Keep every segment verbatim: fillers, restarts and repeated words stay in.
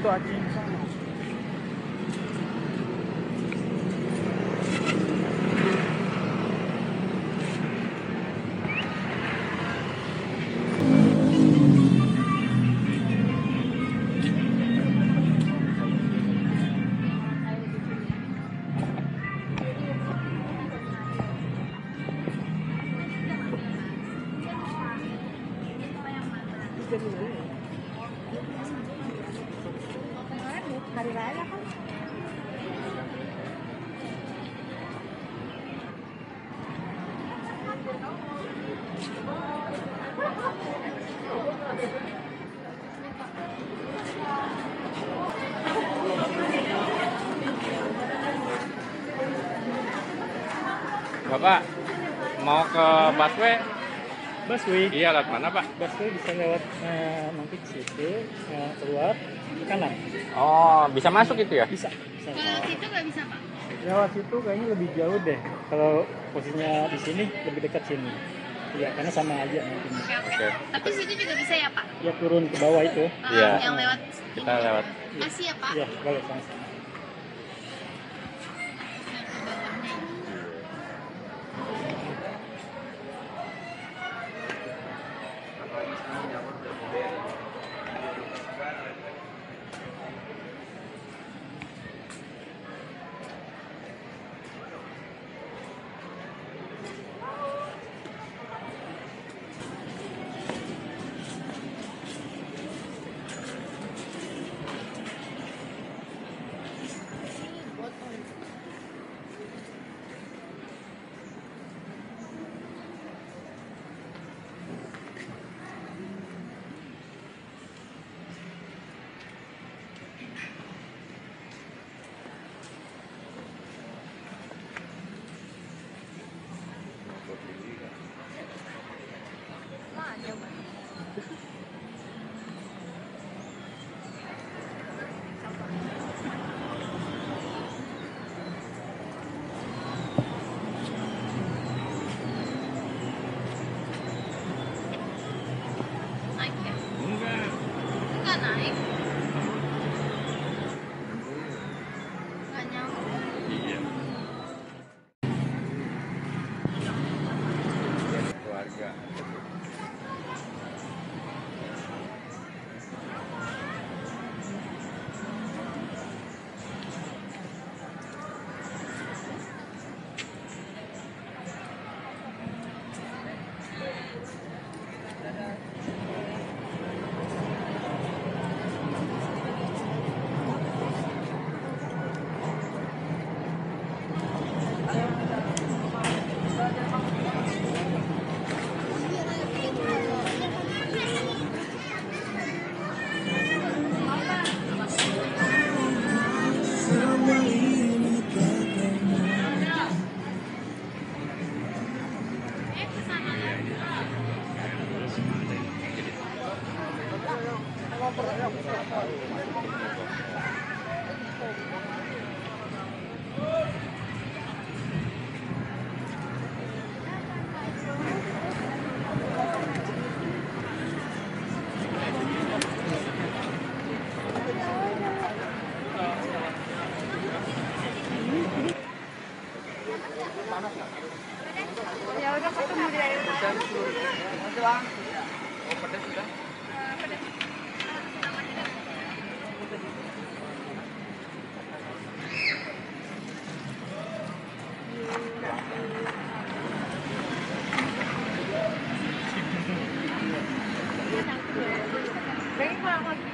itu anjing. Hari raya kan? Bapak mau ke busway? Busway. Iya, lewat mana Pak? Busway bisa lewat eh, nanti ke situ, eh, keluar ke kanan. Oh, bisa masuk itu ya? Bisa. bisa. Kalau situ nggak bisa Pak? Lewat situ kayaknya lebih jauh deh. Kalau posisinya di sini lebih dekat sini. Iya, karena sama aja nanti. Oke, oke. Oke. Tapi situ juga bisa ya Pak? Ya turun ke bawah itu. Ah, Iya. Yang lewat Kita ini. lewat. Kasih ya Pak? Iya, boleh sama-sama. Yang ke bawahnya. Naik ya? Enggak. Enggak naik. Enggak nyampe. Iya. Keluarga. Eh, kesana lagi. Ya udah ketemu di air. Pengen pulang lagi.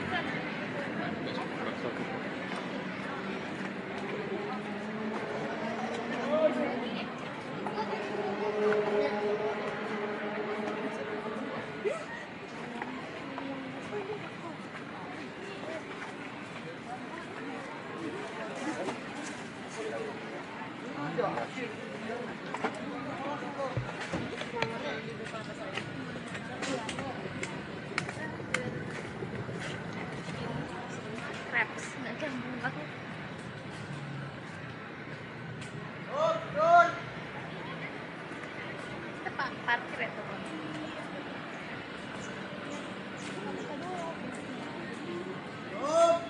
Crepes, nggak ganggu banget. Kita pa- parkir ya teman. Stop.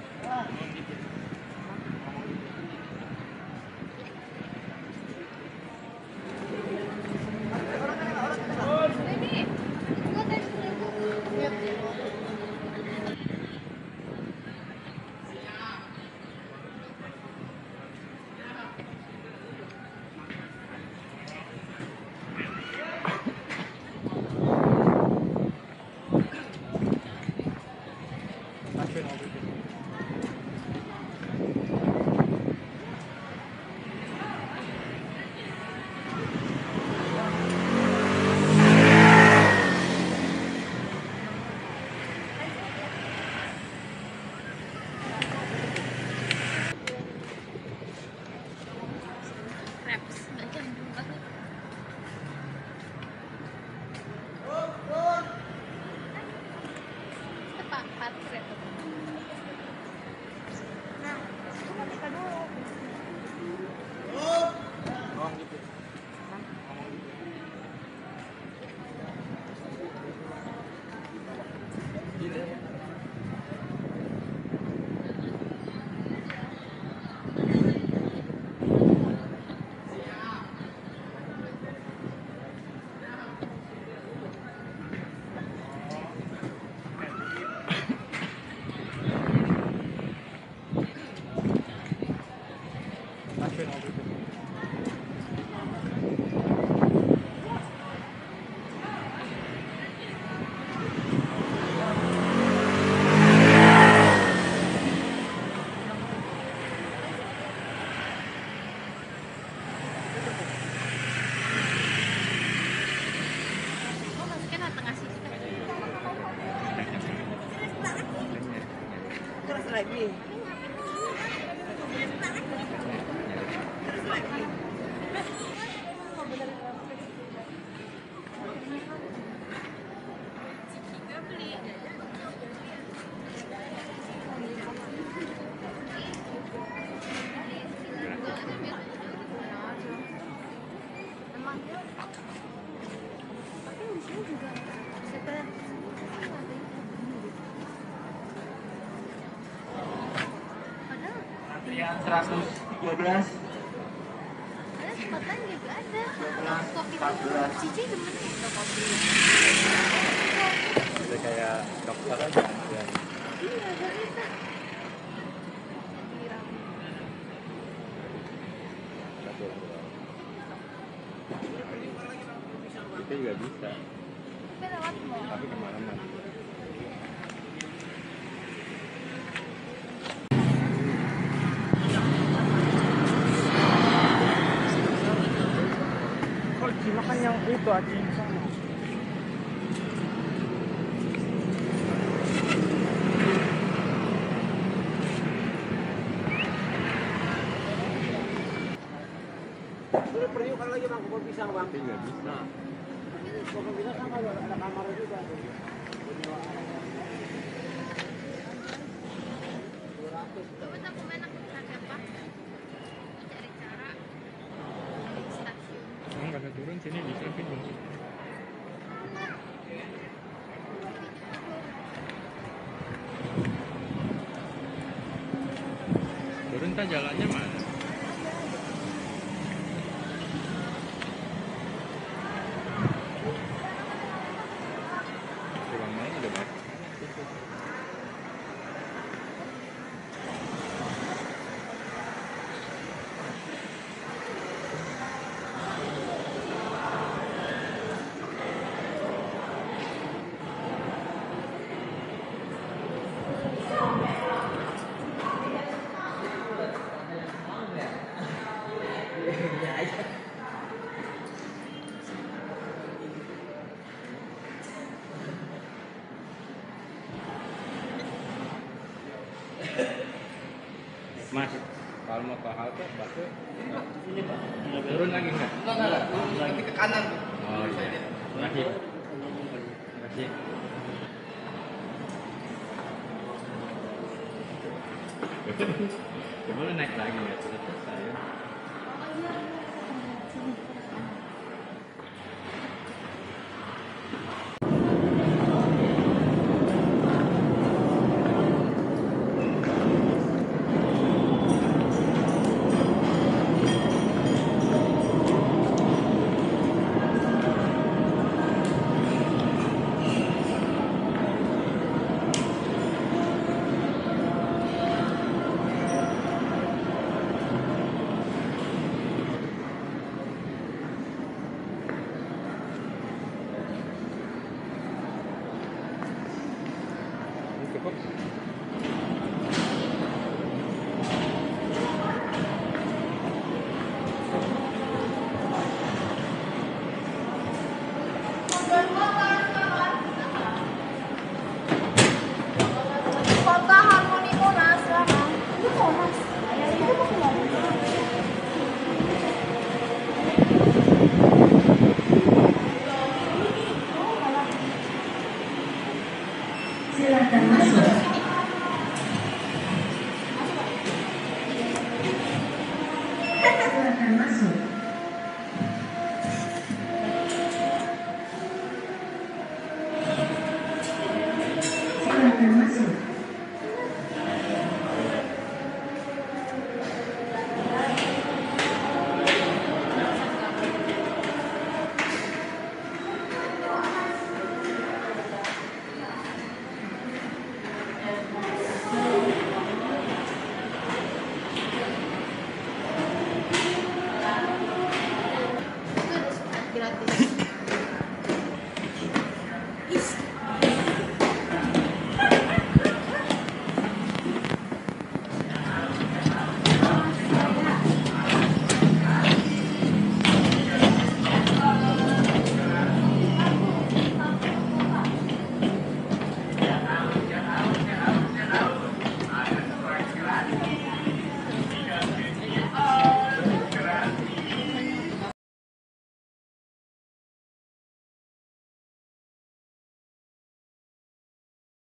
Tapi di sini juga setelah padahal Antrian seratus tiga belas, ada tempat lain juga ada. Kopi empat belas. Cici temennya udah kopi. Udah kayak dokter aja. Ya. Iya, dari itu. Satu. Itu juga bisa, Tapi lewat mall. tapi kemalaman. Kalau dimakan yang itu aja yang sana. Ini perlukan lagi bang, kebun pisang bang. Itu juga bisa. Kebun pisang sama ada ada kamar juga. Coba aku main aku cari apa? Aku cari cara di stasiun. Oh, nggak ada turun sini bisa pindah. Turun tak jalannya mana? Kurang main udah banyak. Mas, kalau mau ke halte, busway, Ini Pak. turun lagi nggak? Enggak enggak, nanti ke kanan. Oh iya. Terima kasih. Terima kasih. Coba lu naik lagi ya, sudah selesai. Cukup.